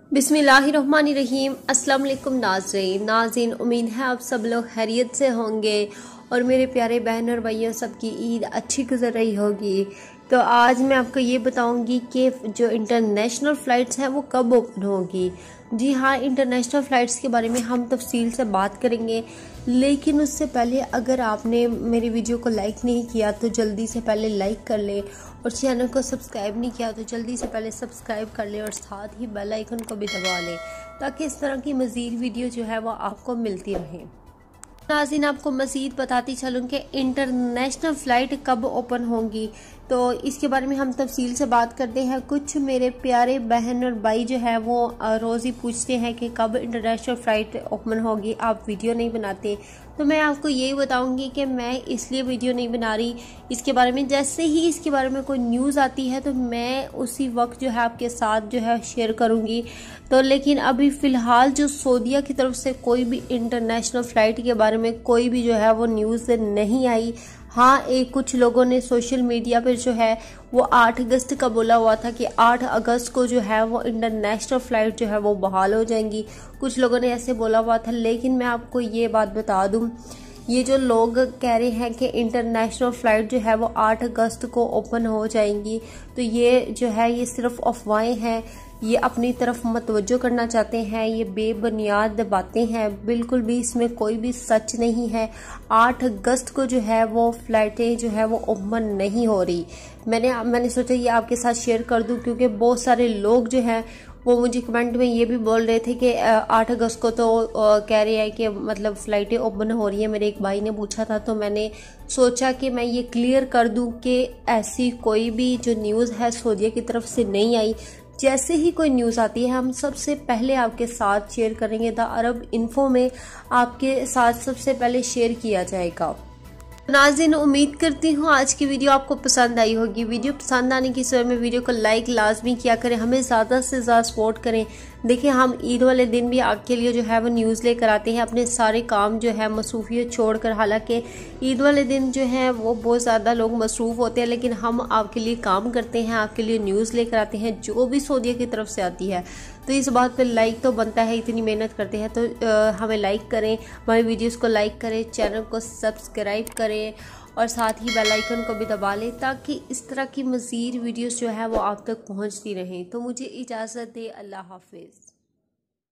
बिस्मिल्लाहिर्रहमानिर्रहीम। अस्सलाम वालेकुम नाज़रीन, उम्मीद है आप सब लोग खैरियत से होंगे और मेरे प्यारे बहन और भाइयों सबकी ईद अच्छी गुजर रही होगी। तो आज मैं आपको ये बताऊंगी कि जो इंटरनेशनल फ़्लाइट्स हैं वो कब ओपन होगी। जी हाँ, इंटरनेशनल फ़्लाइट्स के बारे में हम तफसील से बात करेंगे, लेकिन उससे पहले अगर आपने मेरी वीडियो को लाइक नहीं किया तो जल्दी से पहले लाइक कर ले और चैनल को सब्सक्राइब नहीं किया तो जल्दी से पहले सब्सक्राइब कर ले और साथ ही बेल आइकन को भी दबा ले ताकि इस तरह की मज़ीद वीडियो जो है वो आपको मिलती रहे। नाज़रीन, आपको मज़ीद बताती चलूँ कि इंटरनेशनल फ़्लाइट कब ओपन होंगी, तो इसके बारे में हम तफसील से बात करते हैं। कुछ मेरे प्यारे बहन और भाई जो है वो रोज़ ही पूछते हैं कि कब इंटरनेशनल फ़्लाइट ओपन होगी, आप वीडियो नहीं बनाते। तो मैं आपको यही बताऊंगी कि मैं इसलिए वीडियो नहीं बना रही इसके बारे में, जैसे ही इसके बारे में कोई न्यूज़ आती है तो मैं उसी वक्त जो है आपके साथ जो है शेयर करूंगी। तो लेकिन अभी फ़िलहाल जो सऊदीया की तरफ से कोई भी इंटरनेशनल फ़्लाइट के बारे में कोई भी जो है वो न्यूज़ नहीं आई। हाँ, एक कुछ लोगों ने सोशल मीडिया पर जो है वो 8 अगस्त का बोला हुआ था कि 8 अगस्त को जो है वो इंटरनेशनल फ़्लाइट जो है वो बहाल हो जाएंगी। कुछ लोगों ने ऐसे बोला हुआ था, लेकिन मैं आपको ये बात बता दूं, ये जो लोग कह रहे हैं कि इंटरनेशनल फ़्लाइट जो है वो 8 अगस्त को ओपन हो जाएंगी, तो ये जो है ये सिर्फ अफवाहें हैं, ये अपनी तरफ मतवज्जो करना चाहते हैं, ये बेबुनियाद बातें हैं, बिल्कुल भी इसमें कोई भी सच नहीं है। 8 अगस्त को जो है वो फ़्लाइटें जो है वो ओपन नहीं हो रही। मैंने सोचा ये आपके साथ शेयर कर दूं, क्योंकि बहुत सारे लोग जो हैं वो मुझे कमेंट में ये भी बोल रहे थे कि 8 अगस्त को तो कह रहे हैं कि मतलब फ़्लाइटें ओपन हो रही है। मेरे एक भाई ने पूछा था, तो मैंने सोचा कि मैं ये क्लियर कर दूं कि ऐसी कोई भी जो न्यूज़ है सऊदीया की तरफ से नहीं आई। जैसे ही कोई न्यूज़ आती है हम सबसे पहले आपके साथ शेयर करेंगे। द अरब इन्फो में आपके साथ सबसे पहले शेयर किया जाएगा। नाज़रीन, उम्मीद करती हूँ आज की वीडियो आपको पसंद आई होगी। वीडियो पसंद आने की सूरत में वीडियो को लाइक लाजमी किया करें, हमें ज़्यादा से ज़्यादा सपोर्ट करें। देखिए, हम ईद वाले दिन भी आपके लिए जो है वो न्यूज़ लेकर आते हैं, अपने सारे काम जो है मसरूफियत छोड़कर। हालांकि ईद वाले दिन जो है वो बहुत ज़्यादा लोग मसरूफ़ होते हैं, लेकिन हम आपके लिए काम करते हैं, आपके लिए न्यूज़ लेकर आते हैं जो भी सऊदीया की तरफ से आती है। तो इस बात पर लाइक तो बनता है, इतनी मेहनत करते हैं तो हमें लाइक करें, हमारी वीडियोस को लाइक करें, चैनल को सब्सक्राइब करें और साथ ही बेल आइकन को भी दबा लें ताकि इस तरह की मज़ीद वीडियोस जो है वो आप तक पहुंचती रहें। तो मुझे इजाज़त दें, अल्लाह हाफिज़।